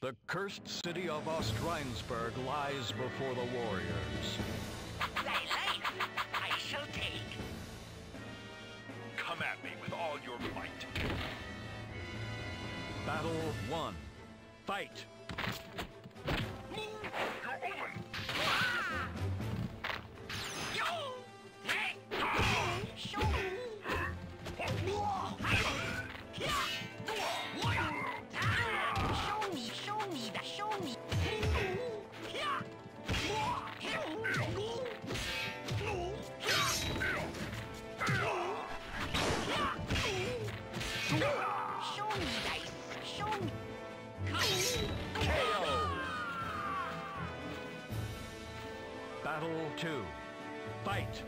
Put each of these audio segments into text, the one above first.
The cursed city of Ostrheinsburg lies before the warriors. I shall take. Come at me with all your might. Battle 1. Fight! Battle 2. Fight!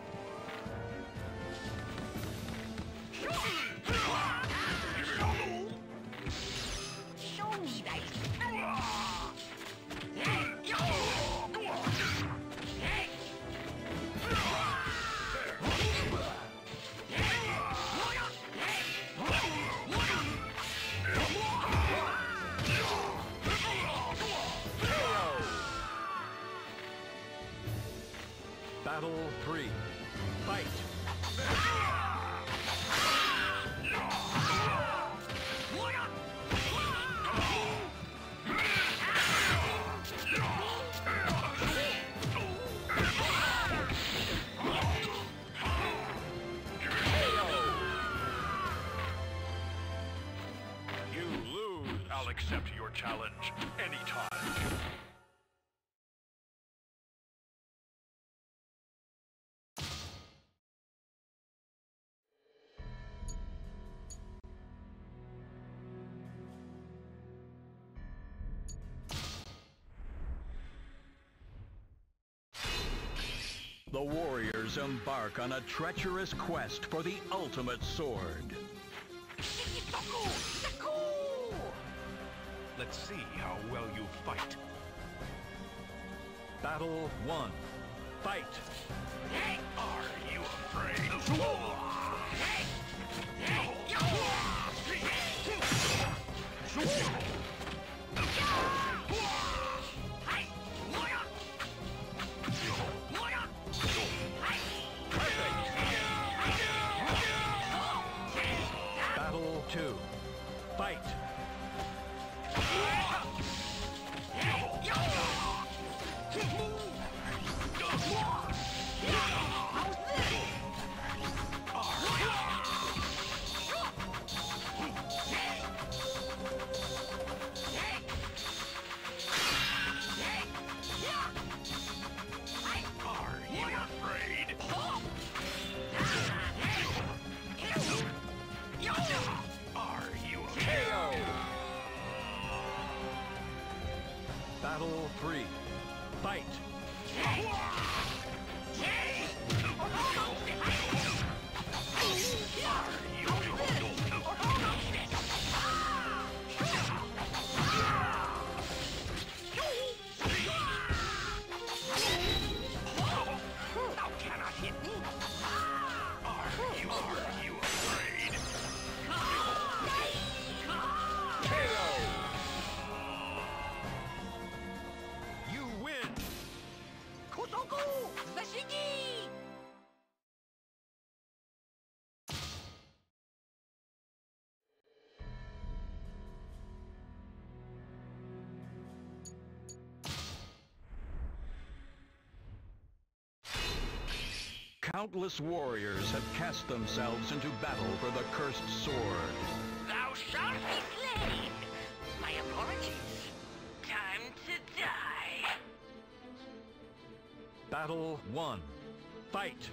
Show me that. Battle 3. Fight! You lose. I'll accept your challenge anytime. The warriors embark on a treacherous quest for the ultimate sword. Let's see how well you fight. Battle 1. Fight! Are you afraid? Battle 2. Fight! Are you afraid? Are you afraid? Battle 3. Fight! Thou cannot hit me. Are you afraid? You win! Kotoku! Zashigi! Countless warriors have cast themselves into battle for the cursed sword. Thou shalt be slain! My apologies. Time to die. Battle 1. Fight!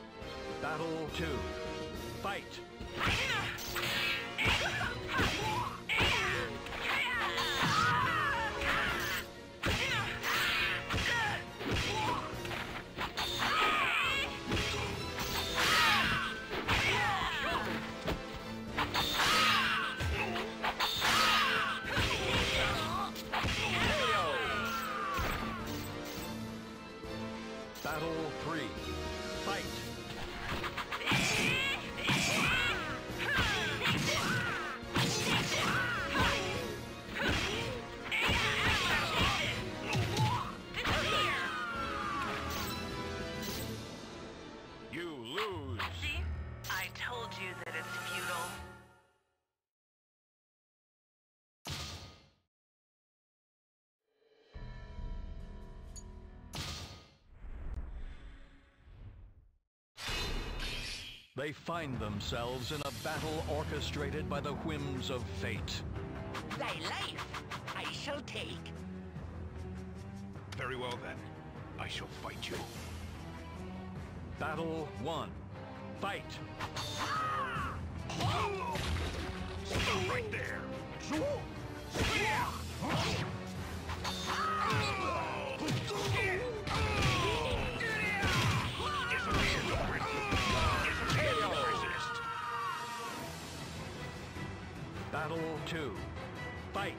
Battle 2. Fight! Battle 3. Fight! You lose. See? I told you that it's futile. They find themselves in a battle orchestrated by the whims of fate. Thy life I shall take. Very well then. I shall fight you. Battle 1. Fight! Stop right there. Battle 2. Fight!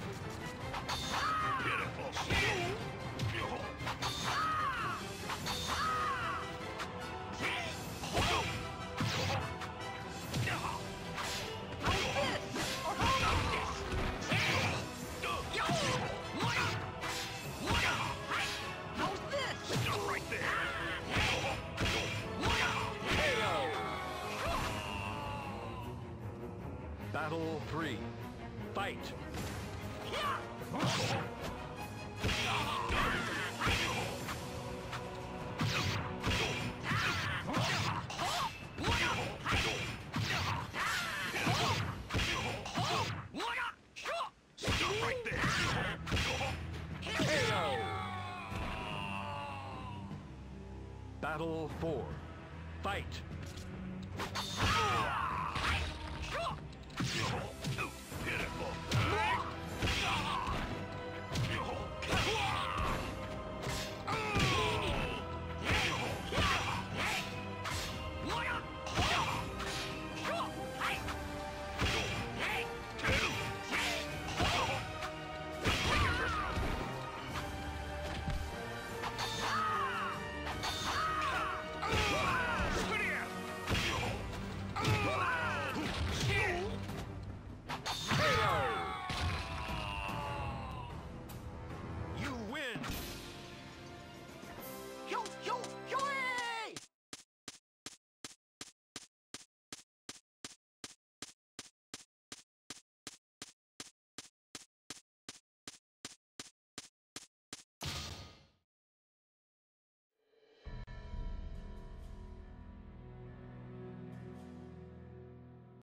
Battle 3. Fight! Battle 4. Fight!